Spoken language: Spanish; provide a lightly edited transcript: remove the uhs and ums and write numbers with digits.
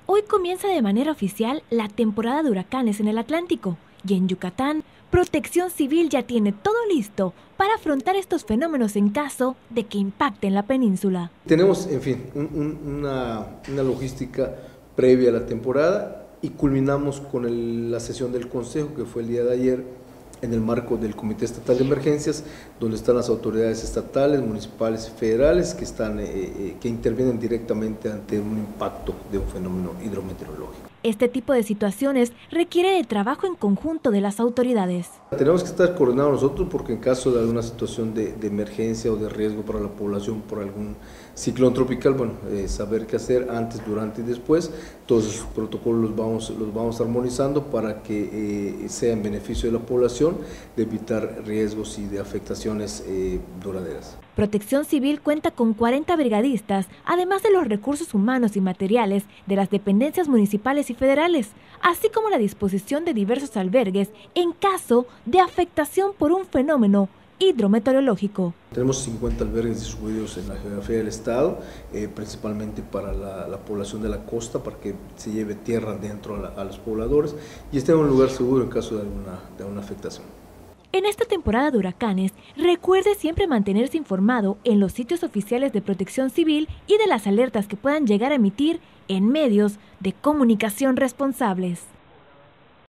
Hoy comienza de manera oficial la temporada de huracanes en el Atlántico y en Yucatán, Protección Civil ya tiene todo listo para afrontar estos fenómenos en caso de que impacten la península. Tenemos, en fin, una logística previa a la temporada y culminamos con la sesión del Consejo que fue el día de ayer en el marco del Comité Estatal de Emergencias, donde están las autoridades estatales, municipales y federales que intervienen directamente ante un impacto de un fenómeno hidrometeorológico. Este tipo de situaciones requiere de trabajo en conjunto de las autoridades. Tenemos que estar coordinados nosotros porque en caso de alguna situación de emergencia o de riesgo para la población por algún ciclón tropical, saber qué hacer antes, durante y después. Todos esos protocolos los vamos armonizando para que sea en beneficio de la población, de evitar riesgos y de afectaciones duraderas. Protección Civil cuenta con 40 brigadistas, además de los recursos humanos y materiales de las dependencias municipales y federales, así como la disposición de diversos albergues en caso de afectación por un fenómeno hidrometeorológico. Tenemos 50 albergues distribuidos en la geografía del estado, principalmente para la población de la costa, para que se lleve tierra dentro a los pobladores y esté en un lugar seguro en caso de alguna afectación. En esta temporada de huracanes, recuerde siempre mantenerse informado en los sitios oficiales de Protección Civil y de las alertas que puedan llegar a emitir en medios de comunicación responsables.